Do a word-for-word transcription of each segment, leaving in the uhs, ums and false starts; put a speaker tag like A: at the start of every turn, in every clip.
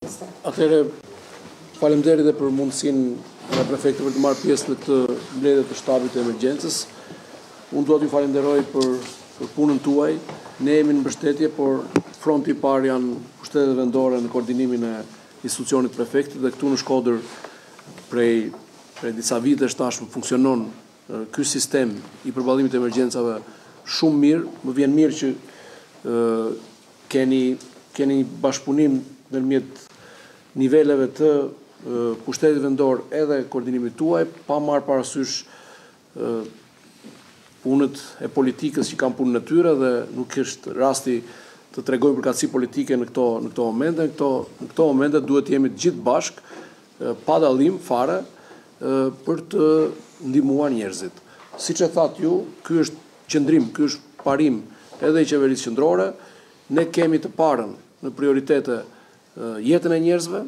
A: Ministre.
B: Atëherë, faleminderit edhe për mundësinë e prefektit për të marrë pjesë në këtë mbledhje të shtabit të emergjencës. Unë dua t'ju falenderoj për, për punën tuaj. Ne jemi në mbështetje, por fronti i parë janë pushtetet vendore në koordinimin e institucionit prefektit dhe këtu në Shkodër prej, prej disa vitesh tashmë funksionon ky sistem i përballimit të emergjencave shumë mirë. Më vjen mirë që uh, keni, keni një bashkëpunim ndërmjet niveleve të uh, pushtetit vendor edhe koordinimit tuaj, pa marrë parasysh uh, punët e politikës që kanë punë në tyre dhe nuk është rasti të tregojmë përkatësi politike në këto, në këto momente. Në këto, në këto momente duhet jemi të gjithë bashkë, uh, pa dallim fare, uh, për të ndihmuar njerëzit. Siç e thatë ju, ky është qëndrim, ky është parim edhe i qeverisë qendrore. Ne kemi të parën në prioritete uh, jetën e njerëzve.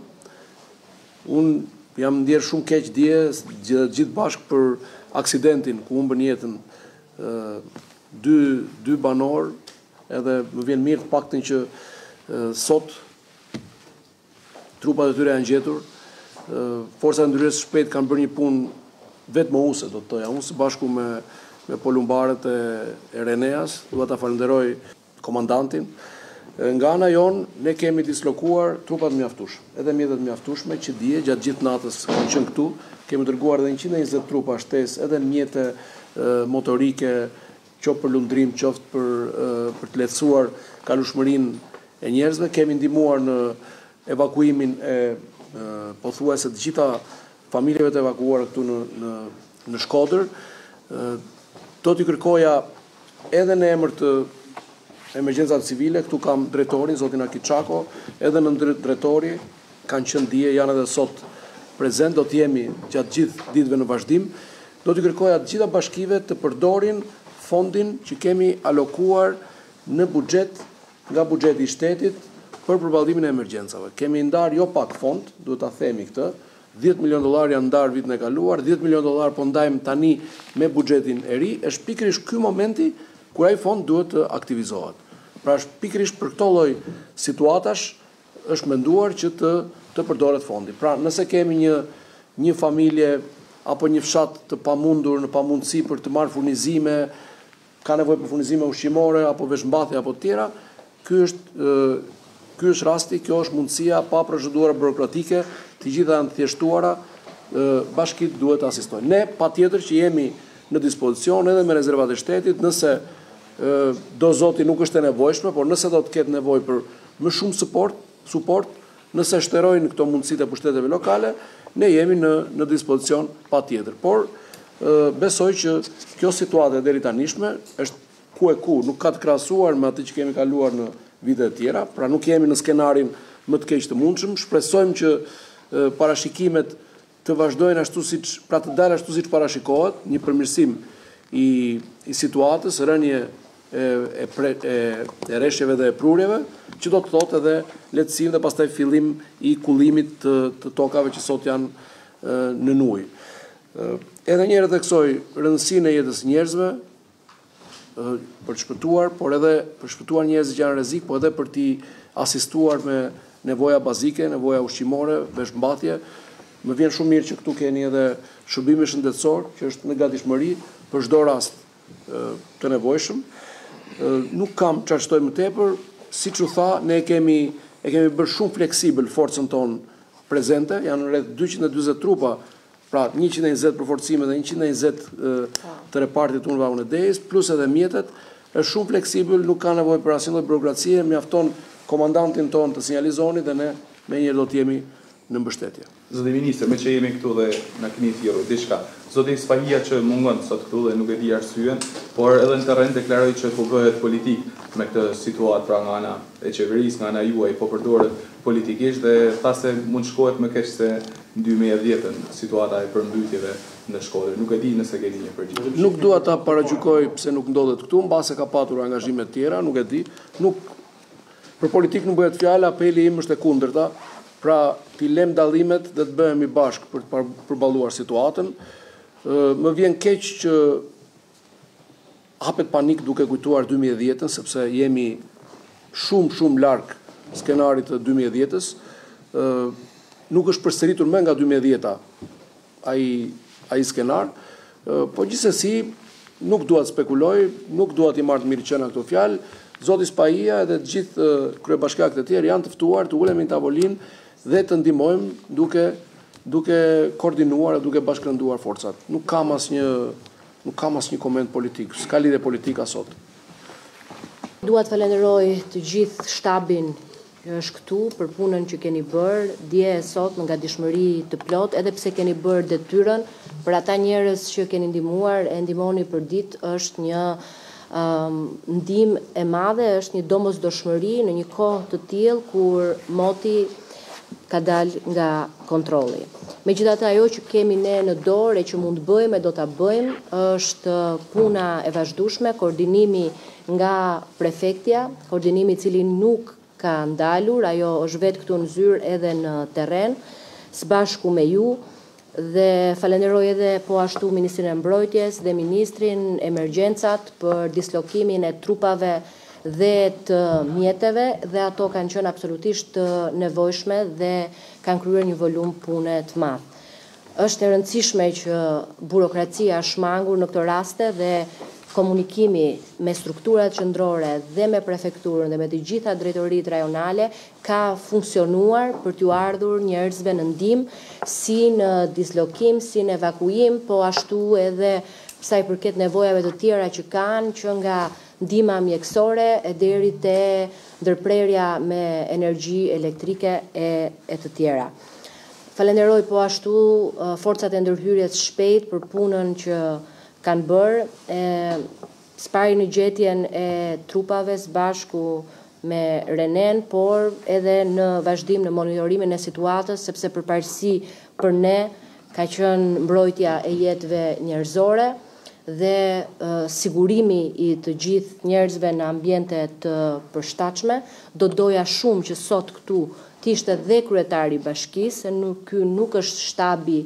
B: Unë jam ndjerë shumë keq dje gjithë bashkë për aksidentin ku humbën jetën uh, dy, dy banor, edhe më vjen mirë të paktën që uh, sot trupat e tyre janë gjetur. Uh, Forcat e ndërhyrjes së shpejtë kanë bërë një punë vetë më use, do të thoja. Unë së bashku me, me polumbarët e, e Reneas, dua ta falenderoj komandantin. Nga ana jonë, ne kemi dislokuar trupat mjaftueshme, edhe mjetet mjaftueshme që dje gjatë gjithë natës kanë qenë këtu. Kemi dërguar edhe njëqind e njëzet trupa shtesë, edhe mjete e, motorike, qoftë për lundrim, qoftë për, e, për të lehtësuar kalueshmërinë e njerëzve. Kemi ndihmuar në evakuimin e, e pothuajse të gjitha familjeve të evakuara këtu në, në, në Shkodër. E, do t'i kërkoja edhe në emër të emergjencat civile, këtu kam drejtorin, zotin Akiçako, edhe në drejtori, kanë qenë dje, janë edhe sot prezent, do t'jemi gjatë gjithë ditëve në vazhdim. Do t'i kërkoja të gjitha bashkive të përdorin fondin që kemi alokuar në buxhet nga buxheti i shtetit për përballimin e emergjencave. Kemi ndarë jo pak fond, duhet ta themi këtë, dhjetë milion dollar janë ndarë vitin e kaluar, dhjetë milion dollar po ndajmë tani me buxhetin e ri, është pikërisht ky momenti kur ai fond duhet të aktivizohet. Pra është pikërisht për këto lloj situatash është menduar që të të përdoret fondi. Pra nëse kemi një një familje apo një fshat të pamundur në pamundësi për të marrë furnizime, ka nevojë për furnizime ushqimore apo veshmbathje apo të tjera, ky është ky është rasti, kjo është mundësia pa procedura burokratike, të gjitha janë thjeshtuara, bashkitë duhet të asistojnë. Ne patjetër që jemi në dispozicion edhe me rezervat e shtetit, nëse do zoti nuk është e nevojshme, por nëse do të ketë nevojë për më shumë suport, suport, nëse shterojnë këto mundësitë e pushteteve lokale, ne jemi në në dispozicion patjetër. Por besoj që kjo situatë deri tanishme është ku e ku, nuk ka të krahasuar me atë që kemi kaluar në vite të tjera, pra nuk jemi në skenarin më të keq të mundshëm. Shpresojmë që e, parashikimet të vazhdojnë ashtu siç, pra të dalë ashtu siç parashikohet, një përmirësim i, i situatës, rënje e, e, pre, e, e rreshjeve dhe e prurjeve, që do të thotë edhe lehtësim dhe pastaj fillim i kullimit të, të tokave që sot janë e, në ujë. Edhe një herë theksoj rëndësinë e jetës njerëzve, për të shpëtuar, por edhe për shpëtuar njerëz që janë rrezik, por edhe për t'i asistuar me nevoja bazike, nevoja ushqimore, veshmbathje. Më vjen shumë mirë që këtu keni edhe shërbime shëndetësor, që është në gatishmëri për çdo rast të nevojshëm. Nuk kam çfarë shtoj më tepër, siç u tha, ne kemi e kemi bërë shumë fleksibël forcën tonë prezente, janë rreth dyqind e dyzet trupa. Pra njëqind e njëzet përforcime dhe njëqind e njëzet të repartit unë vahun e dejës, plus edhe mjetet, është shumë fleksibël, nuk ka nevojë për asnjë lloj burokracie, mjafton komandantin ton të sinjalizoni dhe ne me njërë do të jemi në mbështetje.
C: Zoti Ministër, me që jemi këtu dhe na keni thirrur diçka. Zoti Spahia që mungon sot këtu dhe nuk e di arsyen, por edhe në terren deklaroi që po bëhet politik me këtë situatë, pra nga ana e qeverisë, nga ana juaj po përdoret politikisht dhe tha se mund shkohet më keq se në dy mijë e dhjetë situata e përmbytjeve në Shkodër. Nuk e di nëse keni një përgjigje.
B: Nuk dua ta paragjykoj pse nuk ndodhet këtu, mbase ka patur angazhime të tjera, nuk e di. Nuk për politik nuk bëhet fjalë, apeli im është e kundërta. Pra, t'i lem dallimet dhe të bëhemi bashkë për të përballuar situatën. Më vjen keq që hapet panik duke kujtuar dy mijë e dhjetën, sepse jemi shumë, shumë larg skenarit të dy mijë e dhjetës. nuk është përsëritur më nga dy mijë e dhjetë ai ai skenar, po gjithsesi nuk dua të spekuloj, nuk dua të marr të mirë qenë këto fjalë. Zoti Spahia dhe të gjithë kryebashkiakët e tjerë janë të ftuar të ulemi në tavolinë dhe të ndihmojmë duke duke koordinuar dhe duke bashkëndruar forcat. Nuk kam asnjë nuk kam asnjë koment politik, s'ka lidhje politika sot.
A: Dua të falenderoj të gjithë shtabin që është këtu për punën që keni bërë dje e sot nga dishmëri të plot, edhe pse keni bërë detyrën, për ata njerëz që keni ndihmuar e ndihmoni për ditë është një um, ndihmë e madhe, është një domosdoshmëri në një kohë të tillë kur moti ka dalë nga kontrolli. Megjithatë, ajo që kemi ne në dorë e që mund të bëjmë e do ta bëjmë është puna e vazhdueshme, koordinimi nga prefektja, koordinimi i cili nuk ka ndalur, ajo është vetë këtu në zyrë edhe në terren, së bashku me ju, dhe falenderoj edhe po ashtu Ministrin e Mbrojtjes dhe Ministrin Emergjencat për dislokimin e trupave dhe të mjeteve, dhe ato kanë qenë absolutisht të nevojshme dhe kanë kryer një volum pune të madh. Është e rëndësishme që burokracia shmangur në këto raste dhe komunikimi me strukturat qendrore dhe me prefekturën dhe me të gjitha drejtoritë rajonale ka funksionuar për t'u ardhur njerëzve në ndihmë, si në dislokim, si në evakuim, po ashtu edhe sa i përket nevojave të tjera që kanë, që nga ndihma mjekësore e deri te ndërprerja me energji elektrike e, e të tjera. Falenderoj po ashtu uh, forcat e ndërhyrjes shpejt për punën që kanë bërë, spari në gjetjen e trupave së bashku me Renen, por edhe në vazhdim në monitorimin e situatës, sepse përparësi për ne ka qenë mbrojtja e jetëve njerëzore dhe uh, sigurimi i të gjithë njerëzve në ambiente të përshtatshme. Do doja shumë që sot këtu të ishte dhe kryetari i bashkisë, se nuk, ky nuk është shtabi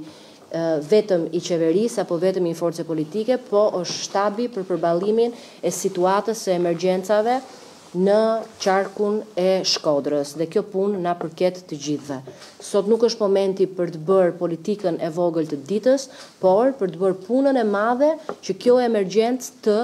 A: vetëm i qeverisë apo vetëm i forcave politike, po është shtabi për përballimin e situatës së emergjencave në qarkun e Shkodrës, dhe kjo punë na përket të gjithëve. Sot nuk është momenti për të bërë politikën e vogël të ditës, por për të bërë punën e madhe që kjo emergjencë të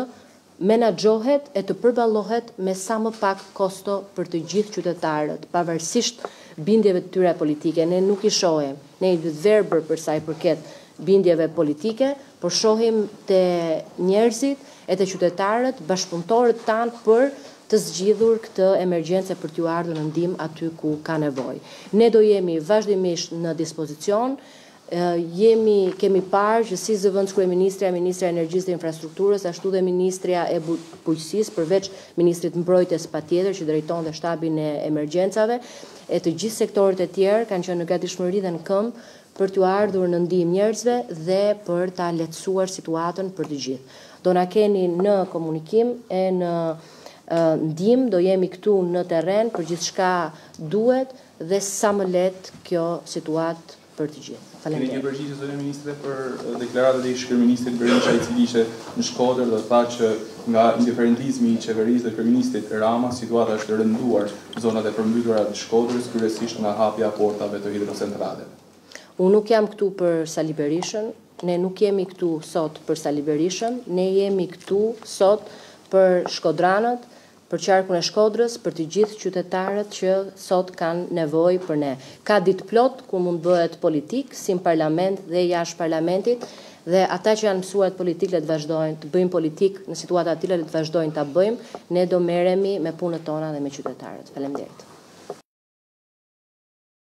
A: menaxhohet e të përballohet me sa më pak kosto për të gjithë qytetarët, pavarësisht bindjeve të tyre politike. Ne nuk i shohim, ne i verbër për sa i përket bindjeve politike, por shohim te njerëzit e te qytetarët, bashkëpunëtorët tanë për të zgjidhur këtë emergjencë për t'u ardhur në ndihmë aty ku ka nevojë. Ne do jemi vazhdimisht në dispozicion. Uh, jemi, kemi parë që si zëvendës kryeministrja, ministra e energjisë dhe infrastrukturës, ashtu dhe ministrja e bujqësisë, përveç ministrit mbrojtjes patjetër që drejton dhe shtabin e emergjencave, e të gjithë sektorët e tjerë kanë qenë në gatishmëri dhe në këmbë për t'u ardhur në ndihmë njerëzve dhe për ta lehtësuar situatën për të gjithë. Do na keni në komunikim e në uh, ndihmë, do jemi këtu në terren për gjithçka duhet dhe sa më lehtë kjo situatë për të gjithë.
C: Keni një përgjigje zonë ministre për deklaratën e ish-kryeministrit Berisha, i cili ishte në Shkodër dhe tha që nga indiferentizmi i qeverisë dhe kryeministrit Rama, situata është rënduar në zonat e përmbytura të Shkodrës, kryesisht nga hapja e portave të hidrocentraleve.
A: Unë nuk jam këtu për Sali Berishën, ne nuk jemi këtu sot për Sali Berishën, ne jemi këtu sot për shkodranët, për qarkun e Shkodrës, për të gjithë qytetarët që sot kanë nevojë për ne. Ka ditë plot ku mund bëhet politik, si në parlament dhe jashtë parlamentit, dhe ata që janë mësuar politik le të vazhdojnë të bëjmë politik në situata të tilla, le të vazhdojnë ta bëjmë. Ne do merremi me punët tona dhe me qytetarët. Faleminderit.